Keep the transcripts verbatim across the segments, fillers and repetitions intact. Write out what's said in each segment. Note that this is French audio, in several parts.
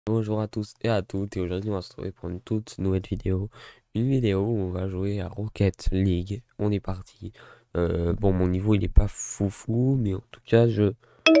Bonjour à tous et à toutes, et aujourd'hui on va se retrouver pour une toute nouvelle vidéo. Une vidéo où on va jouer à Rocket League. On est parti. Euh, bon, mon niveau il est pas foufou, mais en tout cas je...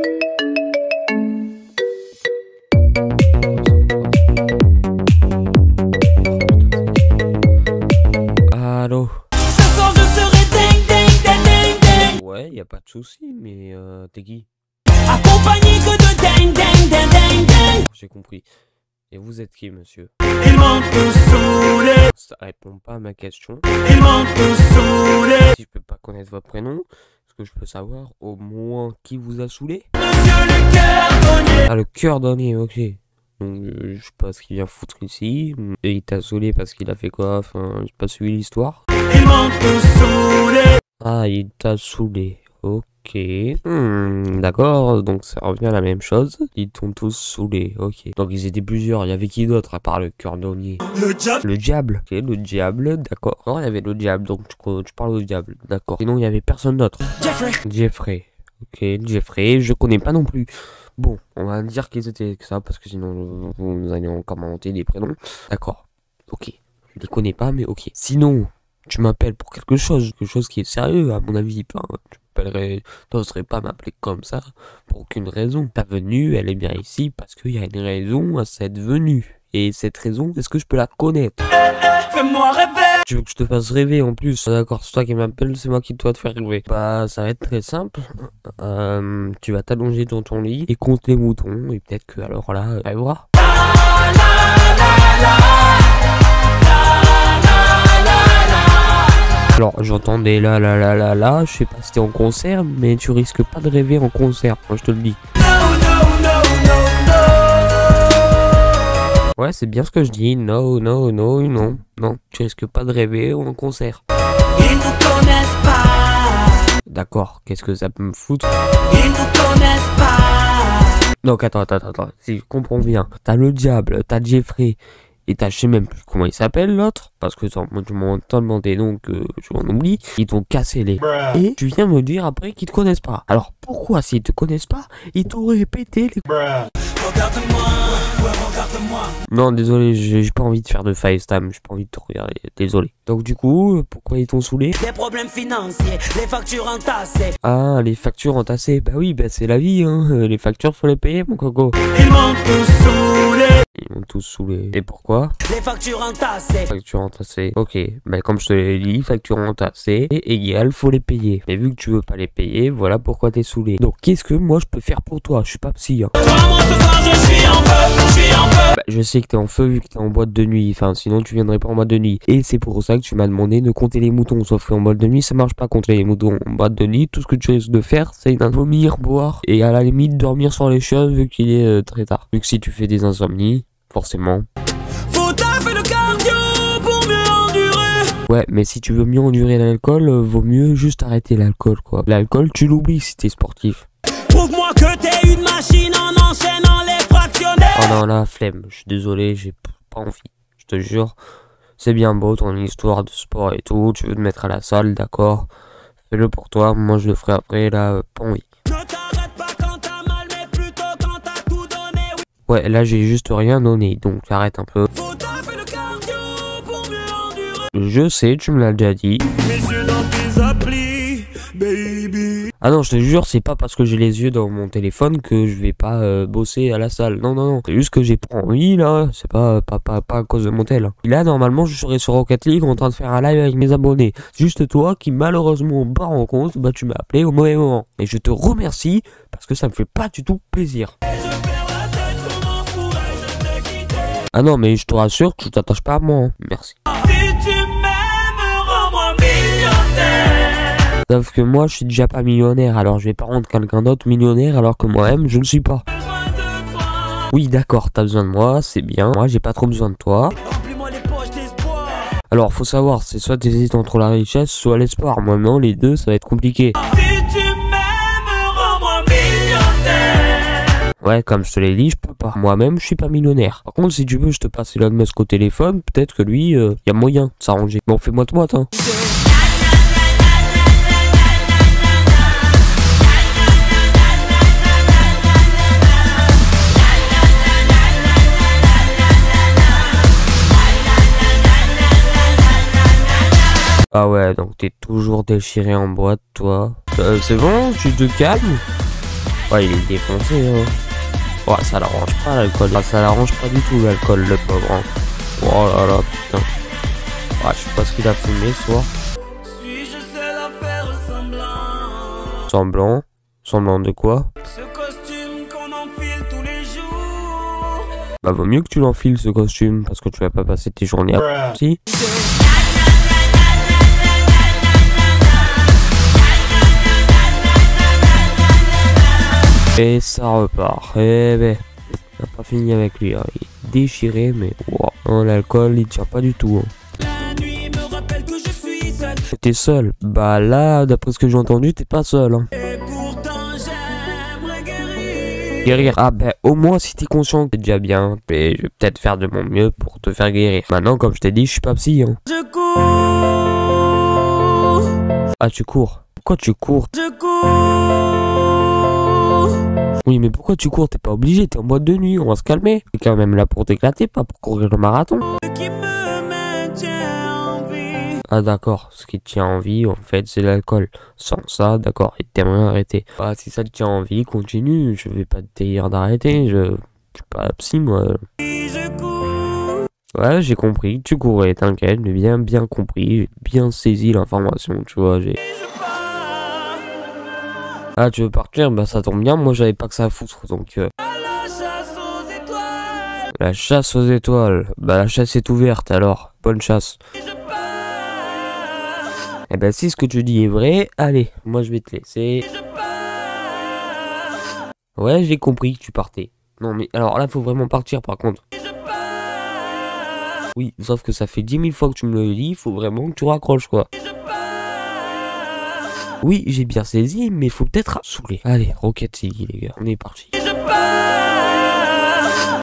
Allô? Ce soir je serai ding ding ding ding ding. Ouais, y a pas de souci, mais euh, t'es qui? Accompagné que de ding ding ding ding ding. J'ai compris. Et vous êtes qui, monsieur? Ils m'ont tous saoulé. Ça répond pas à ma question. Ils m'ont tous saoulé. Si je peux pas connaître votre prénom, est-ce que je peux savoir au moins qui vous a saoulé? Monsieur le cœur donné. Ah, le cœur donné, ok. Donc, euh, je sais pas ce qu'il vient foutre ici. Et il t'a saoulé parce qu'il a fait quoi? Enfin, j'ai pas suivi l'histoire. Ils m'ont tous saoulé. Ah, il t'a saoulé. Ok. Hmm, d'accord, donc ça revient à la même chose. Ils t'ont tous saoulé, ok. Donc ils étaient plusieurs, il y avait qui d'autre à part le cordonnier? Le diable. Le diable. Ok, le diable, d'accord. Non, il y avait le diable, donc tu, tu parles au diable, d'accord. Sinon, il y avait personne d'autre. Jeffrey. Jeffrey. Ok, Jeffrey, je connais pas non plus. Bon, on va dire qu'ils étaient que ça, parce que sinon, vous allez encore m'inventer des prénoms. D'accord, ok. Je les connais pas, mais ok. Sinon, tu m'appelles pour quelque chose, quelque chose qui est sérieux, à mon avis. Enfin, tu m'appellerais, t'oserais pas m'appeler comme ça, pour aucune raison. Ta venue, elle est bien ici, parce qu'il y a une raison à cette venue. Et cette raison, est-ce que je peux la connaître? Eh, eh, fais-moi rêver. Tu veux que je te fasse rêver en plus? D'accord, c'est toi qui m'appelles, c'est moi qui dois te faire rêver. Bah, ça va être très simple. Euh, tu vas t'allonger dans ton lit et compte les moutons. Et peut-être que alors là, tu rêveras. Alors, j'entendais là, là, là, là, là. Je sais pas si t'es en concert, mais tu risques pas de rêver en concert. Moi, je te le dis. No, no, no, no, no. Ouais, c'est bien ce que je dis. No, no, no, non. Non, tu risques pas de rêver en concert. Ils nous connaissent pas. D'accord, qu'est-ce que ça peut me foutre? Ils nous connaissent pas. Donc attends, attends, attends, si je comprends bien, t'as le diable, t'as Jeffrey, et t'as je sais même plus comment il s'appelle l'autre, parce que attends, moi tu m'en t'as demandé donc euh, je m'en oublie, ils t'ont cassé les... Et tu viens me dire après qu'ils te connaissent pas. Alors pourquoi s'ils te connaissent pas, ils t'auraient pété les... Regarde-moi, ouais, regarde-moi. Non, désolé, j'ai j'ai pas envie de faire de FaceTime, j'ai pas envie de te regarder, désolé. Donc du coup, pourquoi ils t'ont saoulé? Les problèmes financiers, les factures entassées. Ah, les factures entassées, bah oui, bah c'est la vie, hein, les factures faut les payer mon coco. Ils m'ont tous saoulé. Ils m'ont tous saoulé. Et pourquoi? Les factures entassées. Facture entassée. Ok, bah comme je te l'ai dit, facture entassée et égal, faut les payer. Mais vu que tu veux pas les payer, voilà pourquoi t'es saoulé. Donc qu'est-ce que moi je peux faire pour toi? Je suis pas psy, hein. Vraiment ce soir je suis en feu, je suis en feu. Bah, je sais que t'es en feu vu que t'es en boîte de nuit. Enfin, sinon tu viendrais pas en boîte de nuit. Et c'est pour ça que tu m'as demandé de compter les moutons. Sauf qu'en boîte de nuit, ça marche pas compter les moutons. En boîte de nuit, tout ce que tu risques de faire, c'est d'un vomir, boire et à la limite dormir sur les chiottes vu qu'il est euh, très tard. Vu que si tu fais des insomnies, forcément. Faut taffer le cardio pour mieux endurer. Ouais, mais si tu veux mieux endurer l'alcool, euh, vaut mieux juste arrêter l'alcool, quoi. L'alcool, tu l'oublies si t'es sportif. Prouve-moi que t'es une machine en enchaînant les fractionnaires. Oh non, la flemme, je suis désolé, j'ai pas envie. Je te jure, c'est bien beau ton histoire de sport et tout, tu veux te mettre à la salle, d'accord. Fais-le pour toi, moi je le ferai après, là, euh, pas envie. Ne t'arrête pas quand t'as mal, mais plutôt quand t'as tout donné. Oui. Ouais, là j'ai juste rien donné, donc arrête un peu. Faut taffer le cardio pour mieux endurer. Je sais, tu me l'as déjà dit. Messieurs dans tes applis, baby. Ah non, je te jure, c'est pas parce que j'ai les yeux dans mon téléphone que je vais pas euh, bosser à la salle. Non, non, non. C'est juste que j'ai pas envie, là. C'est pas, pas, pas, pas à cause de mon tel. Là, normalement, je serais sur Rocket League en train de faire un live avec mes abonnés. Juste toi qui, malheureusement, pas en compte, bah tu m'as appelé au mauvais moment. Et je te remercie parce que ça me fait pas du tout plaisir. Ah non, mais je te rassure que tu t'attaches pas à moi. Hein. Merci. Si tu m'aimes, rends-moi millionnaire. Sauf que moi, je suis déjà pas millionnaire, alors je vais pas rendre quelqu'un d'autre millionnaire alors que moi-même, je ne suis pas. Besoin de toi. Oui, d'accord, t'as besoin de moi, c'est bien. Moi, j'ai pas trop besoin de toi. Remplis-moi les poches d'espoir. Alors, faut savoir, c'est soit t'hésites entre la richesse, soit l'espoir. Moi, non, les deux, ça va être compliqué. Si tu m'aimes, rends-moi millionnaire. Ouais, comme je te l'ai dit, je peux pas. Moi-même, je suis pas millionnaire. Par contre, si tu veux, je te passe Elon Musk au téléphone, peut-être que lui, euh, y a moyen de s'arranger. Bon, fais-moi de moi, hein. Ah ouais, donc t'es toujours déchiré en boîte, toi. Euh, c'est bon, tu te calmes? Ouais, il est défoncé, hein. Ouais, ça l'arrange pas, l'alcool. Ah, ça l'arrange pas du tout, l'alcool, le pauvre, hein. Oh là là, putain. Ouais, je sais pas ce qu'il a fumé ce soir. Suis-je seul à faire semblant? Semblant? Semblant de quoi? Ce costume qu'on enfile tous les jours. Bah, vaut mieux que tu l'enfiles, ce costume, parce que tu vas pas passer tes journées à... Si? Et ça repart. Eh ben, on a pas fini avec lui, hein. Il est déchiré, mais wow. Oh, l'alcool, il tient pas du tout, hein. La nuit me rappelle que je suis seul. T'es seul? Bah là, d'après ce que j'ai entendu, t'es pas seul, hein. Et pourtant j'aimerais guérir. Guérir? Ah ben, au moins si t'es conscient que t'es déjà bien, et je vais peut-être faire de mon mieux pour te faire guérir. Maintenant, comme je t'ai dit, je suis pas psy, hein. Je cours. Ah, tu cours? Pourquoi tu cours? Je cours. Oui, mais pourquoi tu cours? T'es pas obligé, t'es en boîte de nuit, on va se calmer. T'es quand même là pour t'éclater, pas pour courir le marathon. Ce qui me maintient en vie. Ah d'accord, ce qui te tient en vie, en fait, c'est l'alcool. Sans ça, d'accord, et t'aimerais arrêter. Bah, si ça te tient en vie, continue, je vais pas te dire d'arrêter, je... je suis pas psy, moi. Je cours. Ouais, j'ai compris, tu courais, t'inquiète, j'ai bien, bien compris, j'ai bien saisi l'information, tu vois, j'ai... Je pars Ah, tu veux partir? Bah, ça tombe bien, moi, j'avais pas que ça à foutre, donc... Euh... à la chasse aux étoiles. La chasse aux étoiles. Bah, la chasse est ouverte, alors. Bonne chasse. Je pars. Eh ben, si ce que tu dis est vrai, allez, moi, je vais te laisser. Je pars. Ouais, j'ai compris que tu partais. Non, mais alors là, faut vraiment partir, par contre. Je pars. Oui, sauf que ça fait dix mille fois que tu me le dis, faut vraiment que tu raccroches, quoi. Je pars. Oui, j'ai bien saisi, mais faut peut-être saouler. Allez, Rocket City, les gars, on est parti. Je pars.